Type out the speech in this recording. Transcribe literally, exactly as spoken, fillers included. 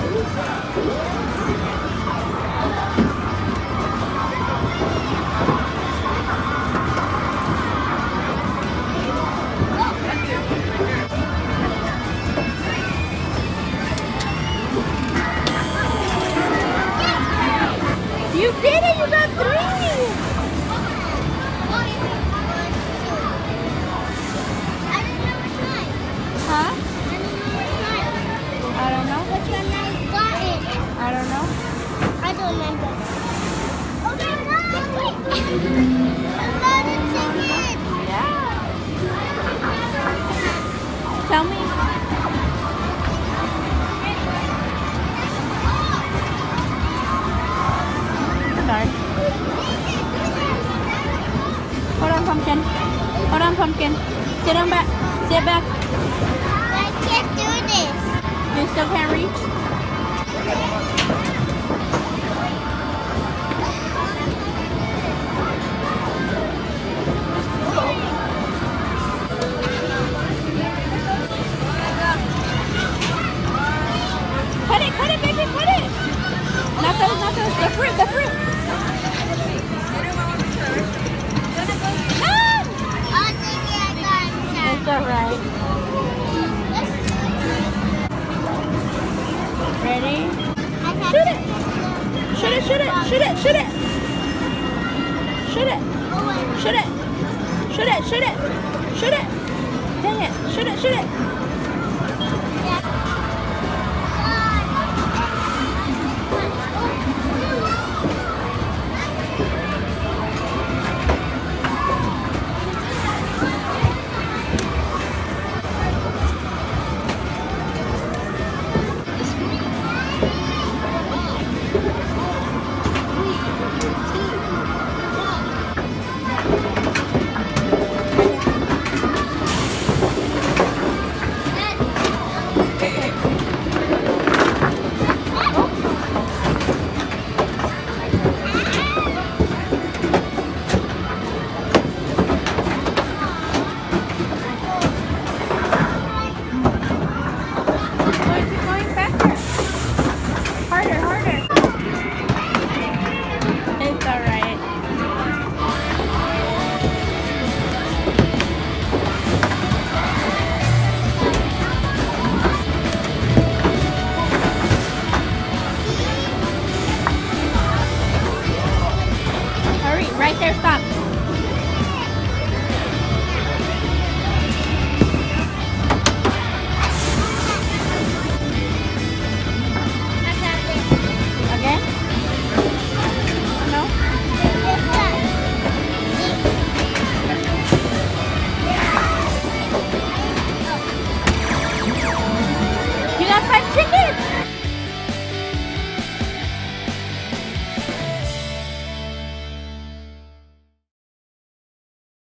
You did it! You got three! Huh? I don't know. Which one I got it? I don't know. I don't remember. Okay, no! A lot of tickets! Yeah. Tell me. Sorry. Hold on, pumpkin. Hold on, pumpkin. Sit on back. Sit back. I can't do this. You still can't reach? Cut it, cut it, baby, cut it. Not those, not those. The fruit, the fruit. No! I think I got it. It's alright. Ready? Shoot it! Shoot it, shoot it, shoot it, shoot it! Shoot it! Shoot it! Shoot it, shoot it! Shoot it! Dang it! Shoot it, shoot it!